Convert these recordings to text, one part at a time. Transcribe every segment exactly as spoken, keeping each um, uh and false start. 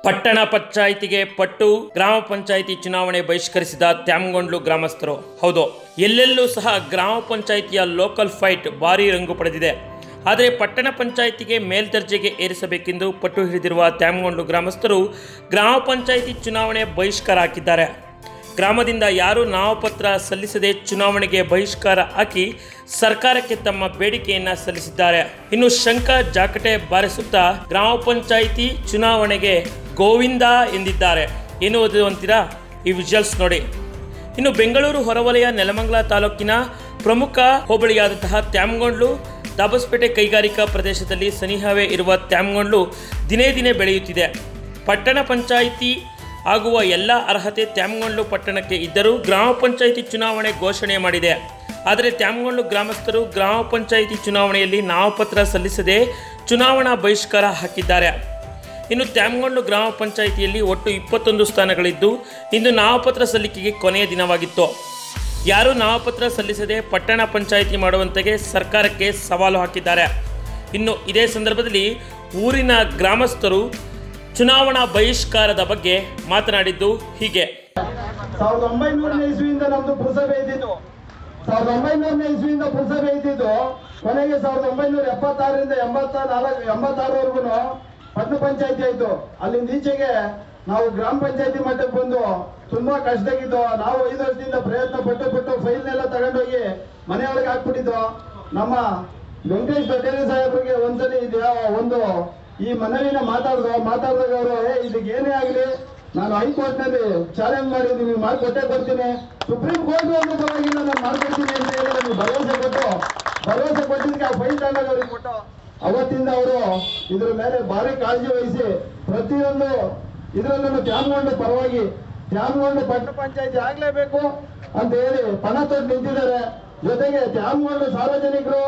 ಪಟ್ಟಣ ಪಂಚಾಯಿತಿಗೆ ಪಟ್ಟು ಗ್ರಾಮ ಪಂಚಾಯಿತಿ ಚುನಾವಣೆ ಬಹಿಷ್ಕರಿಸಿದ ತ್ಯಾಮಗೊಂಡ್ಲು ಗ್ರಾಮಸ್ಥರು. ಹೌದು, ಎಲ್ಲೆಲ್ಲೂ ಸಹ ಗ್ರಾಮ ಪಂಚಾಯಿತಿಯ ಲೋಕಲ್ ಫೈಟ್ ಭಾರೀ ರಂಗು ಪಡೆದಿದೆ. ಆದರೆ ಪಟ್ಟಣ ಪಂಚಾಯಿತಿಗೆ ಮೇಲ್ದರ್ಜೆಗೆ ಏರಿಸಬೇಕೆಂದು ಪಟ್ಟು ಹಿಡಿದಿರುವ ತ್ಯಾಮಗೊಂಡ್ಲು ಗ್ರಾಮಸ್ಥರು ಗ್ರಾಮ ಪಂಚಾಯಿತಿ ಚುನಾವಣೆ ಬಹಿಷ್ಕಾರ ಹಾಕಿದ್ದಾರೆ. ಗ್ರಾಮದಿಂದ ಯಾರೂ ನಾಮಪತ್ರ ಸಲ್ಲಿಸದೆ ಚುನಾವಣೆಗೆ ಬಹಿಷ್ಕಾರ ಹಾಕಿ ಸರ್ಕಾರಕ್ಕೆ ತಮ್ಮ ಬೇಡಿಕೆಯನ್ನು ಸಲ್ಲಿಸಿದ್ದಾರೆ. ಇನ್ನು ಶಂಕ ಜಾಕಟೆ ಬಾರಿಸುತ್ತಾ ಗ್ರಾಮ ಪಂಚಾಯಿತಿ ಚುನಾವಣೆಗೆ ಗೋವಿಂದ ಎಂದಿದ್ದಾರೆ. ಏನು ಓದಿದ್ರು ಅಂತೀರಾ? ಈ ವಿಜುವಲ್ಸ್ ನೋಡಿ. ಇನ್ನು ಬೆಂಗಳೂರು ಹೊರವಲಯ ನೆಲಮಂಗಲ ತಾಲೂಕಿನ ಪ್ರಮುಖ ಹೋಬಳಿಯಾದಂತಹ ತ್ಯಾಮಗೊಂಡ್ಲು ದಾಬಸ್ಪೇಟೆ ಕೈಗಾರಿಕಾ ಪ್ರದೇಶದಲ್ಲಿ ಸನಿಹವೇ ಇರುವ ತ್ಯಾಮಗೊಂಡ್ಲು ದಿನೇ ದಿನೇ ಬೆಳೆಯುತ್ತಿದೆ. ಪಟ್ಟಣ ಪಂಚಾಯಿತಿ ಆಗುವ ಎಲ್ಲ ಅರ್ಹತೆ ತ್ಯಾಮಗೊಂಡ್ಲು ಪಟ್ಟಣಕ್ಕೆ ಇದ್ದರೂ ಗ್ರಾಮ ಪಂಚಾಯಿತಿ ಚುನಾವಣೆ ಘೋಷಣೆ ಮಾಡಿದೆ. ಆದರೆ ತ್ಯಾಮಗೊಂಡ್ಲು ಗ್ರಾಮಸ್ಥರು ಗ್ರಾಮ ಪಂಚಾಯಿತಿ ಚುನಾವಣೆಯಲ್ಲಿ ನಾಮಪತ್ರ ಸಲ್ಲಿಸದೆ ಚುನಾವಣಾ ಬಹಿಷ್ಕಾರ ಹಾಕಿದ್ದಾರೆ. ಇನ್ನು ತ್ಯಾಮಗೊಂಡ್ಲು ಗ್ರಾಮ ಪಂಚಾಯಿತಿಯಲ್ಲಿ ಒಟ್ಟು ಇಪ್ಪತ್ತೊಂದು ಸ್ಥಾನಗಳಿದ್ದು ಇಂದು ನಾಮಪತ್ರ ಸಲ್ಲಿಕೆಗೆ ಕೊನೆಯ ದಿನವಾಗಿತ್ತು. ಯಾರೂ ನಾಮಪತ್ರ ಸಲ್ಲಿಸದೆ ಪಟ್ಟಣ ಪಂಚಾಯಿತಿ ಮಾಡುವಂತೆಗೆ ಸರ್ಕಾರಕ್ಕೆ ಸವಾಲು ಹಾಕಿದ್ದಾರೆ. ಇನ್ನು ಇದೇ ಸಂದರ್ಭದಲ್ಲಿ ಊರಿನ ಗ್ರಾಮಸ್ಥರು ಚುನಾವಣಾ ಬಹಿಷ್ಕಾರದ ಬಗ್ಗೆ ಮಾತನಾಡಿದ್ದು ಹೀಗೆ. ಸಾವಿರದ ಒಂಬೈನೂರನೇ ಇಸ್ವಿಯಿಂದ ನಮ್ದು ಪುರಸಭೆ ಇದ್ದಿದ್ದು ಸಾವಿರದ ಒಂಬೈನೂರನೇ ಇಸ್ವಿಯಿಂದ ಪುರಸಭೆ ಇದ್ದಿದ್ದು ಕೊನೆಗೆ ಸಾವಿರದ ಒಂಬೈನೂರ ಎಪ್ಪತ್ತಾರರಿಂದ ಎಂಬತ್ತ ನಾಲ್ಕು ಎಂಬತ್ತಾರವರೆಗೂ ಪಟ್ಟಣ ಪಂಚಾಯತಿ ಆಯ್ತು. ಅಲ್ಲಿಂದ ಈಚೆಗೆ ನಾವು ಗ್ರಾಮ ಪಂಚಾಯತಿ ಮಟ್ಟಕ್ಕೆ ಬಂದು ತುಂಬಾ ಕಷ್ಟದಾಗಿದ್ದು ನಾವು ಐದು ವರ್ಷದಿಂದ ಪ್ರಯತ್ನ ಪಟ್ಟು ಪಟ್ಟು ಫೈಲ್ನೆಲ್ಲ ತಗೊಂಡೋಗಿ ಮನೆಯೊಳಗೆ ಹಾಕ್ಬಿಟ್ಟಿದ್ದು. ನಮ್ಮ ವೆಂಕಟೇಶ್ ದೊಡ್ಡೇರಿ ಸಾಹೇಬ್ರಿಗೆ ಒಂದ್ಸಲಿ ಇದು ಒಂದು ಈ ಮನವಿನ ಮಾತಾಡ್ದ ಮಾತಾಡಿದಾಗ ಅವರು ಏ ಇದಕ್ಕೆ ಏನೇ ಆಗಲಿ ನಾನು ಹೈಕೋರ್ಟ್ ನಲ್ಲಿ ಚಾಲೆಂಜ್ ಮಾಡಿದ್ದೀನಿ, ಮಾಡ್ಕೊಟ್ಟೆ ಕೊಡ್ತೀನಿ, ಸುಪ್ರೀಂ ಕೋರ್ಟ್ ಒಂದು ಪರವಾಗಿಲ್ಲ ನಾನು ಮಾಡ್ಕೊಡ್ತೀನಿ ಅಂತ ಹೇಳಿ ನಮ್ಗೆ ಭರವಸೆ ಕೊಟ್ಟು ಭರವಸೆ ಕೊಟ್ಟಿದ್ದಕ್ಕೆ ಆ ಫೈಲ್ ತಗೊಂಡಾಗ ಅವ್ರಿಗೆ ಕೊಟ್ಟು ಅವತ್ತಿಂದ ಅವರು ಇದ್ರ ಮೇಲೆ ಭಾರಿ ಕಾಳಜಿ ವಹಿಸಿ ಪ್ರತಿಯೊಂದು ಇದರಲ್ಲೂ ತ್ಯಾಮಗೊಂಡ್ಲು ಪರವಾಗಿ ತ್ಯಾಮಗೊಂಡ್ಲು ಪಟ್ಟಣ ಪಂಚಾಯತಿ ಆಗ್ಲೇಬೇಕು ಅಂತ ಹೇಳಿ ಪಣ ತೊಟ್ಟು ನಿಂತಿದ್ದಾರೆ. ಜೊತೆಗೆ ತ್ಯಾಮಗೊಂಡ್ಲು ಸಾರ್ವಜನಿಕರು,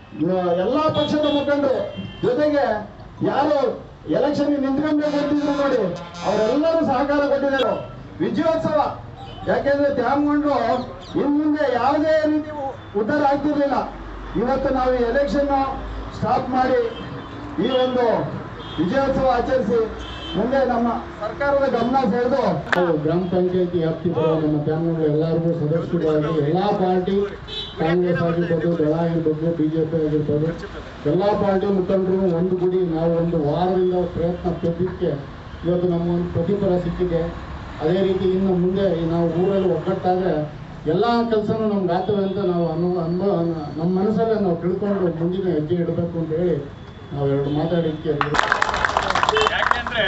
ಎಲ್ಲಾ ಪಕ್ಷದ ಮುಖಂಡರು, ಜೊತೆಗೆ ಯಾರು ಎಲೆಕ್ಷನ್ ನಿಂತ್ಕೊಂಡ್ಬೇಕು ಅಂತಿದ್ರು ನೋಡಿ ಅವರೆಲ್ಲರೂ ಸಹಕಾರ ಕೊಟ್ಟಿದ್ದಾರೆ. ವಿಜಯೋತ್ಸವ, ಯಾಕೆಂದ್ರೆ ತ್ಯಾಮಗೊಂಡ್ಲು ಇನ್ ಮುಂದೆ ಯಾವುದೇ ರೀತಿ ಉದ್ಧಾರ ಆಗ್ತಿರ್ಲಿಲ್ಲ. ಇವತ್ತು ನಾವು ಎಲೆಕ್ಷನ್ ಸ್ಟಾಪ್ ಮಾಡಿ ಈ ಒಂದು ವಿಜಯೋತ್ಸವ ಆಚರಿಸಿ ಮುಂದೆ ನಮ್ಮ ಸರ್ಕಾರದ ಗಮನ ಸೆಳೆದು ಗ್ರಾಮ ಪಂಚಾಯತಿ ವ್ಯಾಪ್ತಿ ಬರುವ ನಮ್ಮ ತ್ಯಾಮಗೊಂಡ್ಲು ಎಲ್ಲರಿಗೂ ಸದಸ್ಯರಾಗಿ ಎಲ್ಲಾ ಪಾರ್ಟಿ, ಕಾಂಗ್ರೆಸ್ ಆಗಿರ್ಬೋದು, ದಳ ಆಗಿರ್ಬೋದು, ಬಿಜೆಪಿ ಆಗಿರ್ಬೋದು, ಎಲ್ಲಾ ಪಾರ್ಟಿ ಮುಖಂಡರು ಒಂದು ಗುಡಿ ನಾವು ಒಂದು ವಾರದಿಂದ ಪ್ರಯತ್ನ ಪಟ್ಟಿದ್ದಕ್ಕೆ ಇವತ್ತು ನಮ್ಮ ಒಂದು ಪ್ರತಿಫಲ ಸಿಕ್ಕಿದೆ. ಅದೇ ರೀತಿ ಇನ್ನು ಮುಂದೆ ನಾವು ಊರಲ್ಲಿ ಒಗ್ಗಟ್ಟಾದ್ರೆ ಎಲ್ಲ ಕೆಲಸನೂ ನಮ್ಗೆ ಆಗ್ತವೆ ಅಂತ ನಾವು ಅನು ಅನುಭವ ನಮ್ಮ ಮನಸ್ಸಲ್ಲೇ ನಾವು ತಿಳ್ಕೊಂಡು ಮುಂದಿನ ಹೆಜ್ಜೆ ಇಡಬೇಕು ಅಂತ ಹೇಳಿ ನಾವು ಎರಡು ಮಾತಾಡಿಕ್ಕೆ. ಯಾಕೆಂದ್ರೆ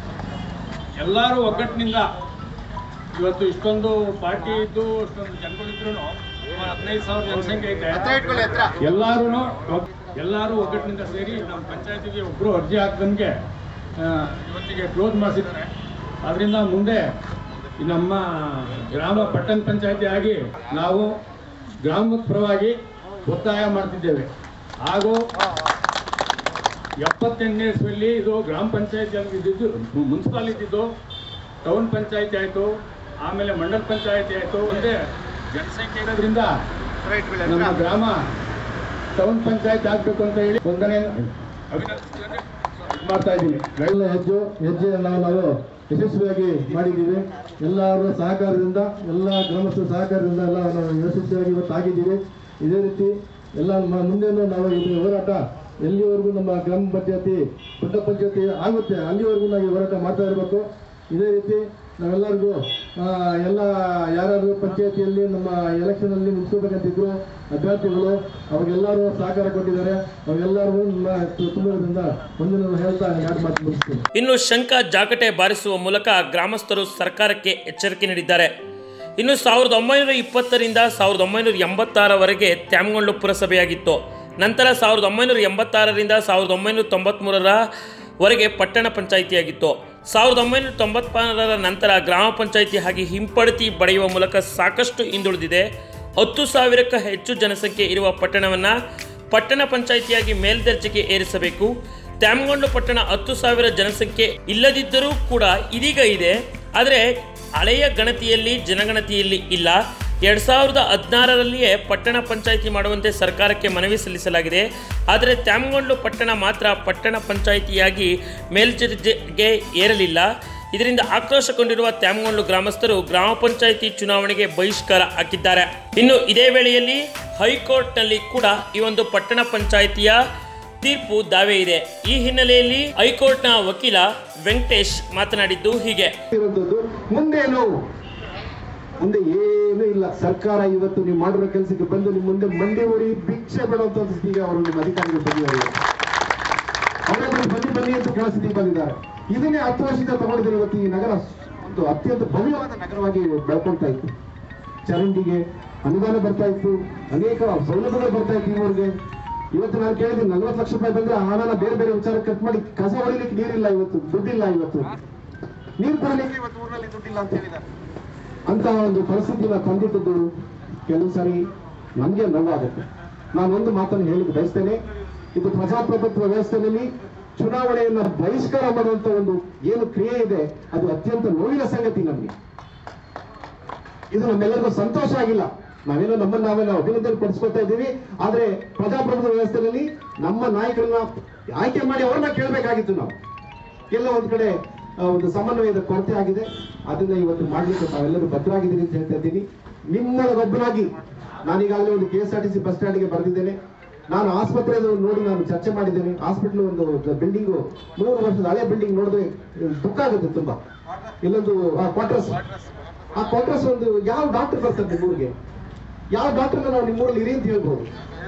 ಎಲ್ಲರೂ ಒಗ್ಗಟ್ಟಿನಿಂದ ಇವತ್ತು ಇಷ್ಟೊಂದು ಪಾರ್ಟಿ ಇದ್ದು ಇಷ್ಟೊಂದು ಜನಗಳಿದ್ರು ಹದಿನೈದು ಸಾವಿರ ಜನಸಂಖ್ಯೆ ಇದೆ. ಎಲ್ಲರೂ ಎಲ್ಲರೂ ಒಗ್ಗಟ್ಟಿನಿಂದ ಸೇರಿ ನಮ್ಮ ಪಂಚಾಯತಿಗೆ ಒಬ್ಬರು ಅರ್ಜಿ ಹಾಕಿದಂಗೆ ಇವತ್ತಿಗೆ ಕ್ಲೋಸ್ ಮಾಡಿಸಿದ್ದಾರೆ. ಅದರಿಂದ ಮುಂದೆ ನಮ್ಮ ಗ್ರಾಮ ಪಟ್ಟಣ ಪಂಚಾಯತಿ ಆಗಿ ನಾವು ಗ್ರಾಮದ ಪರವಾಗಿ ಒತ್ತಾಯ ಮಾಡ್ತಿದ್ದೇವೆ. ಹಾಗೂ ಎಪ್ಪತ್ತೆಂಟನೇ ಇಸ್ವಿಯಲ್ಲಿ ಇದು ಗ್ರಾಮ ಪಂಚಾಯತಿ ಇದ್ದಿದ್ದು, ಮುನ್ಸಿಪಾಲ್ ಇದ್ದಿದ್ದು ಟೌನ್ ಪಂಚಾಯತಿ ಆಯಿತು, ಆಮೇಲೆ ಮಂಡಲ ಪಂಚಾಯತಿ ಆಯಿತು. ಒಂದೇ ಜನಸಂಖ್ಯೆ ಇರೋದ್ರಿಂದ ನಮ್ಮ ಗ್ರಾಮ ಟೌನ್ ಪಂಚಾಯತ್ ಆಗಬೇಕು ಅಂತ ಹೇಳಿ ಒಂದನೇ ಅಭಿನಂದನೆ ಮಾಡ್ತಾ ಇದ್ದೀನಿ. ಎಲ್ಲ ಹೆಜ್ಜೆ ಹೆಜ್ಜೆಯನ್ನು ನಾವು ಯಶಸ್ವಿಯಾಗಿ ಮಾಡಿದ್ದೀವಿ. ಎಲ್ಲರ ಸಹಕಾರದಿಂದ, ಎಲ್ಲ ಗ್ರಾಮಸ್ಥರ ಸಹಕಾರದಿಂದ ಎಲ್ಲ ನಾವು ಯಶಸ್ವಿಯಾಗಿ ಇವತ್ತು ಆಗಿದ್ದೀವಿ. ಇದೇ ರೀತಿ ಎಲ್ಲ ಮುಂದೆನೂ ನಾವು ಇದು ಹೋರಾಟ ಎಲ್ಲಿವರೆಗೂ ನಮ್ಮ ಗ್ರಾಮ ಪಂಚಾಯತಿ ಪಟ್ಟಣ ಪಂಚಾಯತಿ ಆಗುತ್ತೆ ಅಲ್ಲಿವರೆಗೂ ನಾವು ಹೋರಾಟ ಮಾಡ್ತಾ ಇರಬೇಕು. ಇದೇ ರೀತಿ ನಾವೆಲ್ಲರಿಗೂ ಎಲ್ಲ ಯಾರ್ಯಾರು ಪಂಚಾಯತಿಯಲ್ಲಿ ನಮ್ಮ ಎಲೆಕ್ಷನಲ್ಲಿ ನಿಂತ್ಕೋಬೇಕಂತಿದ್ರು ಅಭ್ಯರ್ಥಿಗಳು ಅವಾಗೆಲ್ಲರೂ ಸಹಕಾರ ಕೊಟ್ಟಿದ್ದಾರೆ. ಅವೆಲ್ಲರಿಗೂ ನಮ್ಮ ತುಂಬದಿಂದ ಮುಂದಿನ ಹೇಳ್ತಾ ಯಾರು ಮಾತು ಮುಗಿಸ್ತೀವಿ. ಇನ್ನು ಶಂಕ ಜಾಕಟೆ ಬಾರಿಸುವ ಮೂಲಕ ಗ್ರಾಮಸ್ಥರು ಸರ್ಕಾರಕ್ಕೆ ಎಚ್ಚರಿಕೆ ನೀಡಿದ್ದಾರೆ. ಇನ್ನು ಸಾವಿರದ ಒಂಬೈನೂರ ಇಪ್ಪತ್ತರಿಂದ ಸಾವಿರದ ಒಂಬೈನೂರ ಎಂಬತ್ತಾರವರೆಗೆ ತ್ಯಾಮಗೊಂಡ್ಲು ಪುರಸಭೆಯಾಗಿತ್ತು. ನಂತರ ಸಾವಿರದ ಒಂಬೈನೂರ ಎಂಬತ್ತಾರರಿಂದ ಸಾವಿರದ ಒಂಬೈನೂರ ತೊಂಬತ್ತ್ಮೂರರವರೆಗೆ ಪಟ್ಟಣ ಪಂಚಾಯಿತಿಯಾಗಿತ್ತು. ಸಾವಿರದ ಒಂಬೈನೂರ ತೊಂಬತ್ತಾರರ ನಂತರ ಗ್ರಾಮ ಪಂಚಾಯಿತಿ ಆಗಿ ಹಿಂಪಡತಿ ಬಡಿಯುವ ಮೂಲಕ ಸಾಕಷ್ಟು ಹಿಂದುಳಿದಿದೆ. ಹತ್ತು ಸಾವಿರಕ್ಕೂ ಹೆಚ್ಚು ಜನಸಂಖ್ಯೆ ಇರುವ ಪಟ್ಟಣವನ್ನು ಪಟ್ಟಣ ಪಂಚಾಯಿತಿಯಾಗಿ ಮೇಲ್ದರ್ಜೆಗೆ ಏರಿಸಬೇಕು. ತ್ಯಾಮಗೊಂಡ್ಲು ಪಟ್ಟಣ ಹತ್ತು ಸಾವಿರ ಜನಸಂಖ್ಯೆ ಇಲ್ಲದಿದ್ದರೂ ಕೂಡ ಇದೀಗ ಇದೆ. ಆದರೆ ಹಳೆಯ ಗಣತಿಯಲ್ಲಿ ಜನಗಣತಿಯಲ್ಲಿ ಇಲ್ಲ. ಎರಡು ಸಾವಿರದ ಹದಿನಾರರಲ್ಲಿಯೇ ಪಟ್ಟಣ ಪಂಚಾಯಿತಿ ಮಾಡುವಂತೆ ಸರ್ಕಾರಕ್ಕೆ ಮನವಿ ಸಲ್ಲಿಸಲಾಗಿದೆ. ಆದರೆ ತ್ಯಾಮಗೊಂಡ್ಲು ಪಟ್ಟಣ ಮಾತ್ರ ಪಟ್ಟಣ ಪಂಚಾಯಿತಿಯಾಗಿ ಮೇಲ್ದರ್ಜೆಗೆ ಏರಲಿಲ್ಲ. ಇದರಿಂದ ಆಕ್ರೋಶಗೊಂಡಿರುವ ತ್ಯಾಮಗೊಂಡ್ಲು ಗ್ರಾಮಸ್ಥರು ಗ್ರಾಮ ಪಂಚಾಯಿತಿ ಚುನಾವಣೆಗೆ ಬಹಿಷ್ಕಾರ ಹಾಕಿದ್ದಾರೆ. ಇನ್ನು ಇದೇ ವೇಳೆಯಲ್ಲಿ ಹೈಕೋರ್ಟ್ನಲ್ಲಿ ಕೂಡ ಈ ಒಂದು ಪಟ್ಟಣ ಪಂಚಾಯಿತಿಯ ತೀರ್ಪು ದಾವೆ ಇದೆ. ಈ ಹಿನ್ನೆಲೆಯಲ್ಲಿ ಹೈಕೋರ್ಟ್ನ ವಕೀಲ ವೆಂಕಟೇಶ್ ಮಾತನಾಡಿದ್ದು ಹೀಗೆ. ಮುಂದೇನು ಮುಂದೆ ಏನೂ ಇಲ್ಲ. ಸರ್ಕಾರ ಇವತ್ತು ನೀವು ಮಾಡಿರೋ ಕೆಲಸಕ್ಕೆ ಬಂದು ನಿಮ್ಮ ಮುಂದೆ ಮಂಡಿ ಊರಿ ಭಿಕ್ಷೆ ಬಿಡುವಂತ ಸ್ಥಿತಿಗೆ ಅವರು ನಿಮ್ಮ ಅಧಿಕಾರಿಗಳು ಬಂದಿದ್ದಾರೆ. ಅವರೊಬ್ಬರು ಬನ್ನಿ ಬನ್ನಿ ಅಂತ ಕೇಳೋ ಸ್ಥಿತಿಗೆ ಬಂದಿದ್ದಾರೆ. ಇದನ್ನೇ ಹತ್ತು ವರ್ಷದಿಂದ ತಗೊಂಡಿದ್ದಾರೆ. ಇವತ್ತು ಈ ನಗರ ಒಂದು ಅತ್ಯಂತ ಭವ್ಯವಾದ ನಗರವಾಗಿ ಬೆಳ್ಕೊಳ್ತಾ ಇತ್ತು. ಚರಂಡಿಗೆ ಅನುದಾನ ಬರ್ತಾ ಇತ್ತು, ಅನೇಕ ಸೌಲಭ್ಯಗಳು ಬರ್ತಾ ಇತ್ತು ಇವರಿಗೆ. ಇವತ್ತು ನಾನು ಕೇಳಿದ್ದೀನಿ, ನಲ್ವತ್ತು ಲಕ್ಷ ರೂಪಾಯಿ ಬಂದ್ರೆ ಹಣನ ಬೇರೆ ಬೇರೆ ವಿಚಾರ ಕಟ್ ಮಾಡಿ ಕಸ ಹೊಡಿಲಿಕ್ಕೆ ನೀರಿಲ್ಲ, ಇವತ್ತು ದುಡ್ಡಿಲ್ಲ, ಇವತ್ತು ನೀರು ಕೊಡಲಿಕ್ಕೆ ಇವತ್ತು ಊರಿನಲ್ಲಿ ದುಡ್ಡಿಲ್ಲ ಅಂತ ಹೇಳಿದ್ದಾರೆ. ಅಂತಹ ಒಂದು ಪರಿಸ್ಥಿತಿನ ತಂದಿಟ್ಟದ್ದು ಕೆಲವು ಸಾರಿ ನಮಗೆ ನೋವಾಗುತ್ತೆ. ನಾನೊಂದು ಮಾತನ್ನು ಹೇಳಲಿಕ್ಕೆ ಬಯಸ್ತೇನೆ, ಇದು ಪ್ರಜಾಪ್ರಭುತ್ವ ವ್ಯವಸ್ಥೆಯಲ್ಲಿ ಚುನಾವಣೆಯನ್ನು ಬಹಿಷ್ಕಾರ ಮಾಡುವಂತ ಒಂದು ಏನು ಕ್ರಿಯೆ ಇದೆ ಅದು ಅತ್ಯಂತ ನೋವಿನ ಸಂಗತಿ. ನಮಗೆ ಇದು ನಮ್ಮೆಲ್ಲರಿಗೂ ಸಂತೋಷ ಆಗಿಲ್ಲ. ನಾವೇನೋ ನಮ್ಮನ್ನು ನಾವೇನೋ ಅಭಿನಂದನೆ ಪಡಿಸ್ಕೊತಾ ಇದ್ದೀವಿ. ಆದ್ರೆ ಪ್ರಜಾಪ್ರಭುತ್ವ ವ್ಯವಸ್ಥೆಯಲ್ಲಿ ನಮ್ಮ ನಾಯಕರನ್ನ ಆಯ್ಕೆ ಮಾಡಿ ಅವ್ರನ್ನ ಕೇಳಬೇಕಾಗಿತ್ತು. ನಾವು ಎಲ್ಲ ಒಂದ್ ಕಡೆ ಒಂದು ಸಮನ್ವಯದ ಕೊರತೆ ಆಗಿದೆ. ಅದನ್ನ ಇವತ್ತು ಮಾಡ್ಲಿಕ್ಕೆ ತಾವೆಲ್ಲರೂ ಭದ್ರಾಗಿದ್ದೀನಿ ಅಂತ ಹೇಳ್ತಾ ಇದ್ದೀನಿ. ನಿಮ್ಮೊಬ್ಬರಾಗಿ ನಾನೀಗಾಗಲೇ ಒಂದು K S R T C bus ಸ್ಟ್ಯಾಂಡ್ಗೆ ಬರೆದಿದ್ದೇನೆ. ನಾನು ಆಸ್ಪತ್ರೆ ನೋಡಿ ನಾನು ಚರ್ಚೆ ಮಾಡಿದ್ದೇನೆ. ಹಾಸ್ಪಿಟಲ್ ಒಂದು ಬಿಲ್ಡಿಂಗು ನೂರು ವರ್ಷದ ಹಳೆ ಬಿಲ್ಡಿಂಗ್ ನೋಡಿದ್ರೆ ದುಃಖ ಆಗುತ್ತೆ ತುಂಬಾ. ಇಲ್ಲೊಂದು ಕ್ವಾರ್ಟರ್ಸ್, ಆ ಕ್ವಾರ್ಟರ್ಸ್ ಒಂದು ಯಾವ ಡಾಕ್ಟರ್ ಬರ್ತಾರೆ ನಿಮ್ಮೂರಿಗೆ? ಯಾವ ಡಾಕ್ಟರ್ನ ನಾವು ನಿಮ್ಮೂರಲ್ಲಿ ಇರಿ ಅಂತ ಹೇಳ್ಬೋದು?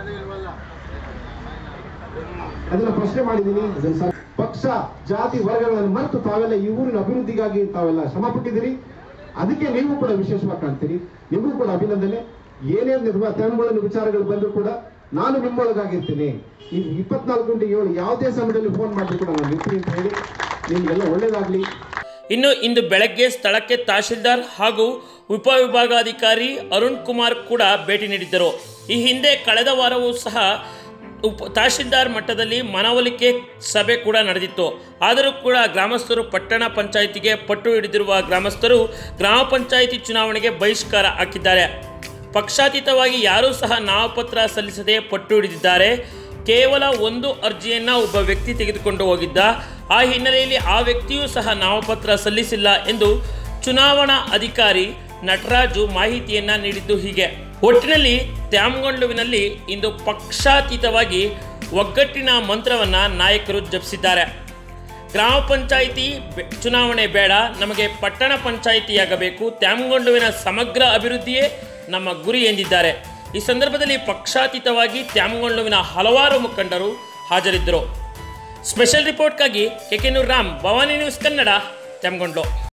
ಅದನ್ನ ಪ್ರಶ್ನೆ ಮಾಡಿದ್ದೀನಿ. ಪಕ್ಷ ಜಾತಿ ವರ್ಗಗಳನ್ನು ಮರೆತು ತಾವೆಲ್ಲ ಈ ಊರಿನ ಅಭಿವೃದ್ಧಿಗಾಗಿ ತಾವೆಲ್ಲ ಶ್ರಮ ಪಟ್ಟಿದ್ದೀರಿ. ಅದಕ್ಕೆ ನೀವು ಕೂಡ ವಿಶೇಷವಾಗಿ ಕಾಣ್ತೀರಿ. ನಿಮಗೂ ಕೂಡ ಅಭಿನಂದನೆ. ಏನೇನು ತ್ಯಾಮಗೊಂಡ್ಲು ವಿಚಾರಗಳು ಬಂದರೂ ಕೂಡ ನಾನು ನಿಮ್ಮೊಳಗಾಗಿರ್ತೀನಿ. ಈ ಇಪ್ಪತ್ನಾಲ್ಕು ಗಂಟೆ ಏಳು ಯಾವುದೇ ಸಮಯದಲ್ಲಿ ಫೋನ್ ಮಾಡಿದ್ರು ಕೂಡ ನಾನು ಇರ್ತೀನಿ ಅಂತ ಹೇಳಿ ನಿಮ್ಗೆಲ್ಲ ಒಳ್ಳೇದಾಗ್ಲಿ. ಇನ್ನು ಇಂದು ಬೆಳಗ್ಗೆ ಸ್ಥಳಕ್ಕೆ ತಹಶೀಲ್ದಾರ್ ಹಾಗೂ ಉಪವಿಭಾಗಾಧಿಕಾರಿ ಅರುಣ್ ಕುಮಾರ್ ಕೂಡ ಭೇಟಿ ನೀಡಿದ್ದರು. ಈ ಹಿಂದೆ ಕಳೆದ ವಾರವೂ ಸಹ ಉಪ ತಹಶೀಲ್ದಾರ್ ಮಟ್ಟದಲ್ಲಿ ಮನವೊಲಿಕೆ ಸಭೆ ಕೂಡ ನಡೆದಿತ್ತು. ಆದರೂ ಕೂಡ ಗ್ರಾಮಸ್ಥರು ಪಟ್ಟಣ ಪಂಚಾಯಿತಿಗೆ ಪಟ್ಟು ಹಿಡಿದಿರುವ ಗ್ರಾಮಸ್ಥರು ಗ್ರಾಮ ಪಂಚಾಯಿತಿ ಚುನಾವಣೆಗೆ ಬಹಿಷ್ಕಾರ ಹಾಕಿದ್ದಾರೆ. ಪಕ್ಷಾತೀತವಾಗಿ ಯಾರೂ ಸಹ ನಾಮಪತ್ರ ಸಲ್ಲಿಸದೆ ಪಟ್ಟು ಹಿಡಿದಿದ್ದಾರೆ. ಕೇವಲ ಒಂದು ಅರ್ಜಿಯನ್ನು ಒಬ್ಬ ವ್ಯಕ್ತಿ ತೆಗೆದುಕೊಂಡು ಹೋಗಿದ್ದ. ಆ ಹಿನ್ನೆಲೆಯಲ್ಲಿ ಆ ವ್ಯಕ್ತಿಯೂ ಸಹ ನಾಮಪತ್ರ ಸಲ್ಲಿಸಿಲ್ಲ ಎಂದು ಚುನಾವಣಾ ಅಧಿಕಾರಿ ನಟರಾಜು ಮಾಹಿತಿಯನ್ನು ನೀಡಿದ್ದು ಹೀಗೆ. ಒಟ್ಟಿನಲ್ಲಿ ತ್ಯಾಮಗೊಂಡ್ಲುವಿನಲ್ಲಿ ಇಂದು ಪಕ್ಷಾತೀತವಾಗಿ ಒಗ್ಗಟ್ಟಿನ ಮಂತ್ರವನ್ನು ನಾಯಕರು ಜಪಿಸಿದ್ದಾರೆ. ಗ್ರಾಮ ಪಂಚಾಯಿತಿ ಚುನಾವಣೆ ಬೇಡ, ನಮಗೆ ಪಟ್ಟಣ ಪಂಚಾಯಿತಿಯಾಗಬೇಕು, ತ್ಯಾಮಗೊಂಡ್ಲುವಿನ ಸಮಗ್ರ ಅಭಿವೃದ್ಧಿಯೇ ನಮ್ಮ ಗುರಿ ಎಂದಿದ್ದಾರೆ. ಈ ಸಂದರ್ಭದಲ್ಲಿ ಪಕ್ಷಾತೀತವಾಗಿ ತ್ಯಾಮಗೊಂಡ್ಲುವಿನ ಹಲವಾರು ಮುಖಂಡರು ಹಾಜರಿದ್ದರು. ಸ್ಪೆಷಲ್ ರಿಪೋರ್ಟ್ಗಾಗಿ K K Noor Ram, Bhavani news Kannada, Tyamagondlu.